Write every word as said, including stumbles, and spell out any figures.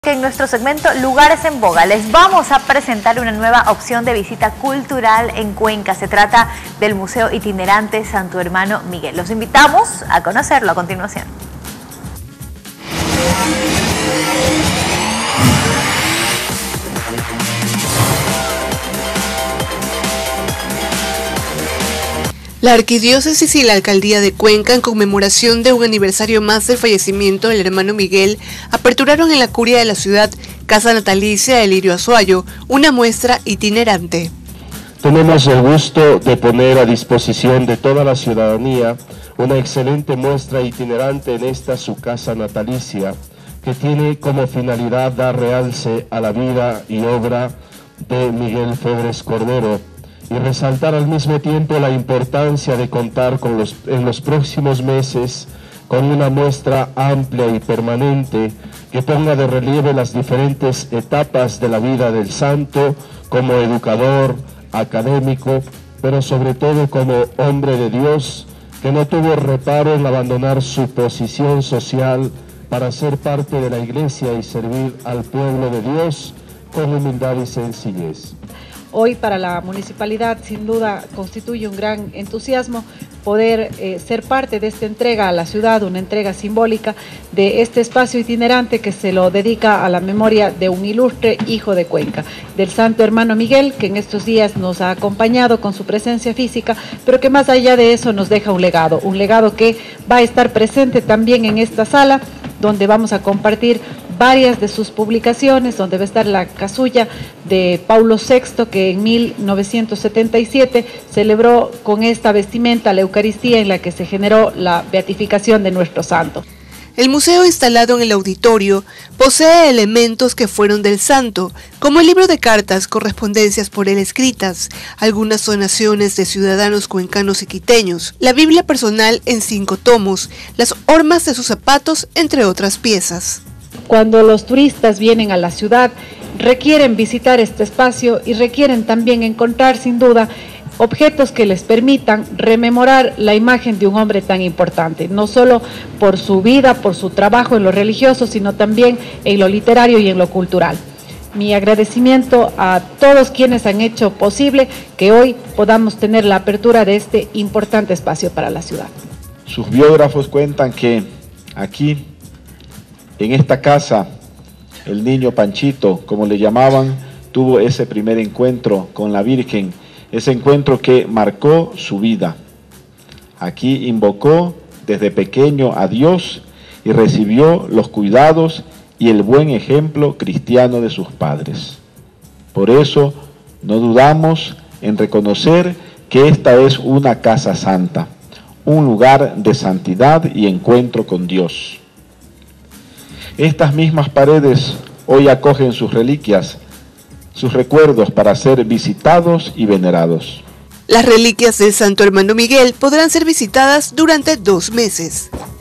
En nuestro segmento Lugares en Boga les vamos a presentar una nueva opción de visita cultural en Cuenca. Se trata del Museo Itinerante Santo Hermano Miguel. Los invitamos a conocerlo a continuación. La Arquidiócesis y la Alcaldía de Cuenca, en conmemoración de un aniversario más del fallecimiento del hermano Miguel, aperturaron en la curia de la ciudad, Casa Natalicia de Lirio Azuayo, una muestra itinerante. Tenemos el gusto de poner a disposición de toda la ciudadanía una excelente muestra itinerante en esta su Casa Natalicia, que tiene como finalidad dar realce a la vida y obra de Miguel Febres Cordero, y resaltar al mismo tiempo la importancia de contar con los, en los próximos meses con una muestra amplia y permanente que ponga de relieve las diferentes etapas de la vida del santo como educador, académico, pero sobre todo como hombre de Dios, que no tuvo reparo en abandonar su posición social para ser parte de la iglesia y servir al pueblo de Dios con humildad y sencillez. Hoy para la municipalidad sin duda constituye un gran entusiasmo poder eh, ser parte de esta entrega a la ciudad, una entrega simbólica de este espacio itinerante que se lo dedica a la memoria de un ilustre hijo de Cuenca, del santo hermano Miguel, que en estos días nos ha acompañado con su presencia física, pero que más allá de eso nos deja un legado, un legado que va a estar presente también en esta sala, donde vamos a compartir varias de sus publicaciones, donde va a estar la casulla de Paulo sexto, que en mil novecientos setenta y siete celebró con esta vestimenta la Eucaristía en la que se generó la beatificación de nuestro santo. El museo instalado en el auditorio posee elementos que fueron del santo, como el libro de cartas, correspondencias por él escritas, algunas donaciones de ciudadanos cuencanos y quiteños, la Biblia personal en cinco tomos, las hormas de sus zapatos, entre otras piezas. Cuando los turistas vienen a la ciudad, requieren visitar este espacio y requieren también encontrar sin duda objetos que les permitan rememorar la imagen de un hombre tan importante, no solo por su vida, por su trabajo en lo religioso, sino también en lo literario y en lo cultural. Mi agradecimiento a todos quienes han hecho posible que hoy podamos tener la apertura de este importante espacio para la ciudad. Sus biógrafos cuentan que aquí, en esta casa, el niño Panchito, como le llamaban, tuvo ese primer encuentro con la Virgen, ese encuentro que marcó su vida. Aquí invocó desde pequeño a Dios y recibió los cuidados y el buen ejemplo cristiano de sus padres. Por eso no dudamos en reconocer que esta es una casa santa, un lugar de santidad y encuentro con Dios. Estas mismas paredes hoy acogen sus reliquias, sus recuerdos para ser visitados y venerados. Las reliquias del santo hermano Miguel podrán ser visitadas durante dos meses.